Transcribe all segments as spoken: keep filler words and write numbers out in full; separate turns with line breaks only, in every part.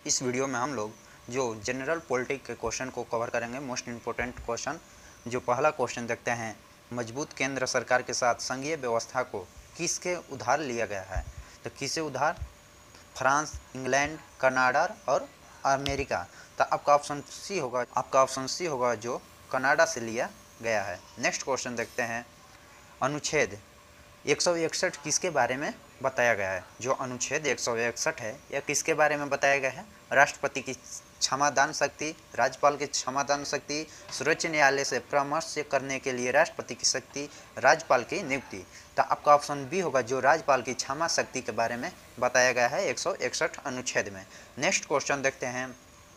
इस वीडियो में हम लोग जो जनरल पॉलिटिक्स के क्वेश्चन को कवर करेंगे, मोस्ट इम्पोर्टेंट क्वेश्चन। जो पहला क्वेश्चन देखते हैं, मजबूत केंद्र सरकार के साथ संघीय व्यवस्था को किसके उधार लिया गया है? तो किसे उधार? फ्रांस, इंग्लैंड, कनाडा और अमेरिका। तो आपका ऑप्शन सी होगा आपका ऑप्शन सी होगा जो कनाडा से लिया गया है। नेक्स्ट क्वेश्चन देखते हैं, अनुच्छेद एक सौ इकसठ किसके बारे में बताया गया है? जो अनुच्छेद एक सौ इकसठ है यह किसके बारे में बताया गया है? राष्ट्रपति की क्षमादान शक्ति, राज्यपाल की क्षमादान शक्ति, सर्वोच्च न्यायालय से परामर्श करने के लिए राष्ट्रपति की शक्ति, राज्यपाल की नियुक्ति। तो आपका ऑप्शन बी होगा जो राज्यपाल की क्षमा शक्ति के बारे में बताया गया है एक सौ इकसठ अनुच्छेद में। नेक्स्ट क्वेश्चन देखते हैं,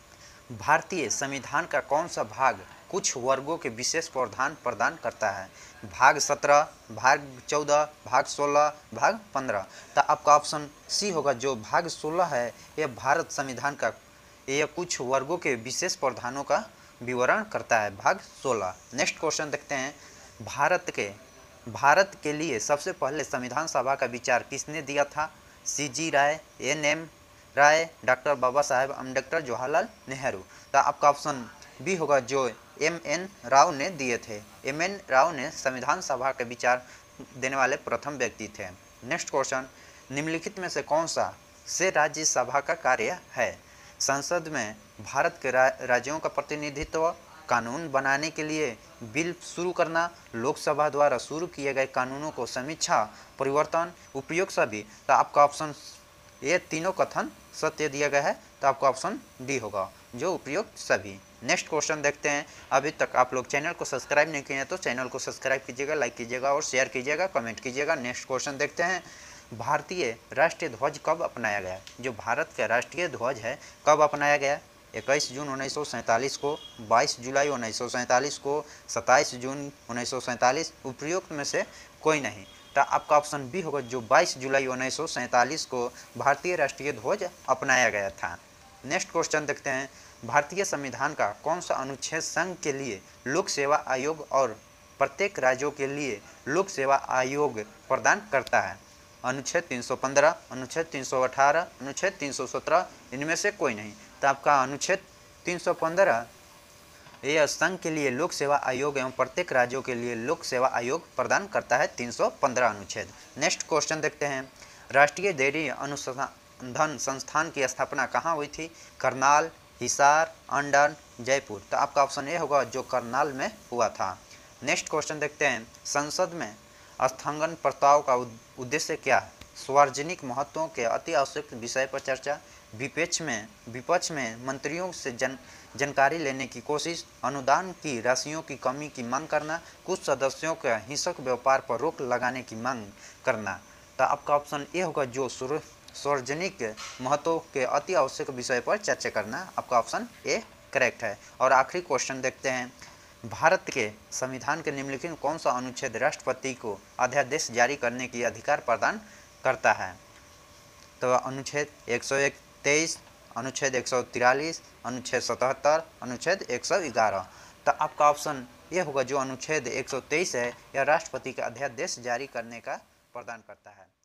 भारतीय संविधान का कौन सा भाग कुछ वर्गों के विशेष प्रावधान प्रदान करता है? भाग सत्रह, भाग चौदह, भाग सोलह, भाग पंद्रह। तो आपका ऑप्शन सी होगा जो भाग सोलह है यह भारत संविधान का यह कुछ वर्गों के विशेष प्रावधानों का विवरण करता है, भाग सोलह। नेक्स्ट क्वेश्चन देखते हैं, भारत के भारत के लिए सबसे पहले संविधान सभा का विचार किसने दिया था? C G Rai, N M Rai, doctor Baba Saheb Ambedkar, Jawaharlal Nehru. तो आपका ऑप्शन बी होगा जो एम एन राव ने दिए थे। एम एन राव ने संविधान सभा के विचार देने वाले प्रथम व्यक्ति थे। नेक्स्ट क्वेश्चन, निम्नलिखित में से कौन सा से राज्यसभा का कार्य है? संसद में भारत के रा, राज्यों का प्रतिनिधित्व, कानून बनाने के लिए बिल शुरू करना, लोकसभा द्वारा शुरू किए गए कानूनों को समीक्षा, परिवर्तन, उपयोग सभी। तो आपका ऑप्शन ये तीनों कथन सत्य दिया गया है, तो आपका ऑप्शन डी होगा जो उपयुक्त सभी। नेक्स्ट क्वेश्चन देखते हैं, अभी तक आप लोग चैनल को सब्सक्राइब नहीं किए हैं तो चैनल को सब्सक्राइब कीजिएगा, लाइक कीजिएगा और शेयर कीजिएगा, कमेंट कीजिएगा। नेक्स्ट क्वेश्चन देखते हैं, भारतीय राष्ट्रीय ध्वज कब अपनाया गया? जो भारत का राष्ट्रीय ध्वज है कब अपनाया गया? इक्कीस जून उन्नीस सौ सैंतालीस को, बाईस जुलाई उन्नीस सौ सैंतालीस को, सत्ताईस जून उन्नीस सौ सैंतालीस, उपयुक्त में से कोई नहीं। तो आपका ऑप्शन बी होगा जो बाईस जुलाई उन्नीस सौ सैंतालीस को भारतीय राष्ट्रीय ध्वज अपनाया गया था। नेक्स्ट क्वेश्चन देखते हैं, भारतीय संविधान का कौन सा अनुच्छेद संघ के लिए लोक सेवा आयोग और प्रत्येक राज्यों के लिए लोक सेवा आयोग प्रदान करता है? अनुच्छेद तीन सौ पंद्रह, अनुच्छेद तीन सौ अठारह, अनुच्छेद तीन सौ सत्रह, इनमें से कोई नहीं। तो आपका अनुच्छेद तीन सौ पंद्रह यह संघ के लिए लोक सेवा आयोग एवं प्रत्येक राज्यों के लिए लोक सेवा आयोग प्रदान करता है, तीन सौ पंद्रह अनुच्छेद। नेक्स्ट क्वेश्चन देखते हैं, राष्ट्रीय डेयरी अनुसंधान संस्थान की स्थापना कहाँ हुई थी? करनाल, हिसार, अंडर, जयपुर। तो आपका ऑप्शन ए होगा जो करनाल में हुआ था। नेक्स्ट क्वेश्चन देखते हैं, संसद में स्थगन प्रस्ताव का उद्देश्य क्या है? सार्वजनिक महत्व के अति आवश्यक विषय पर चर्चा, विपक्ष में विपक्ष में मंत्रियों से जन जानकारी लेने की कोशिश, अनुदान की राशियों की कमी की मांग करना, कुछ सदस्यों के हिंसक व्यापार पर रोक लगाने की मांग करना। तो आपका ऑप्शन ए होगा जो सार्वजनिक महत्व के अति आवश्यक विषय पर चर्चा करना। आपका ऑप्शन ए करेक्ट है। और आखिरी क्वेश्चन देखते हैं, भारत के संविधान के निम्नलिखित कौन सा अनुच्छेद राष्ट्रपति को अध्यादेश जारी करने की अधिकार प्रदान करता है? तो अनुच्छेद एक सौ तेईस, अनुच्छेद एक सौ तिरालीस, अनुच्छेद सतहत्तर, अनुच्छेद एक सौ ग्यारह। तो आपका ऑप्शन ये होगा जो अनुच्छेद एक सौ तेईस है यह राष्ट्रपति का अध्यादेश जारी करने का प्रदान करता है।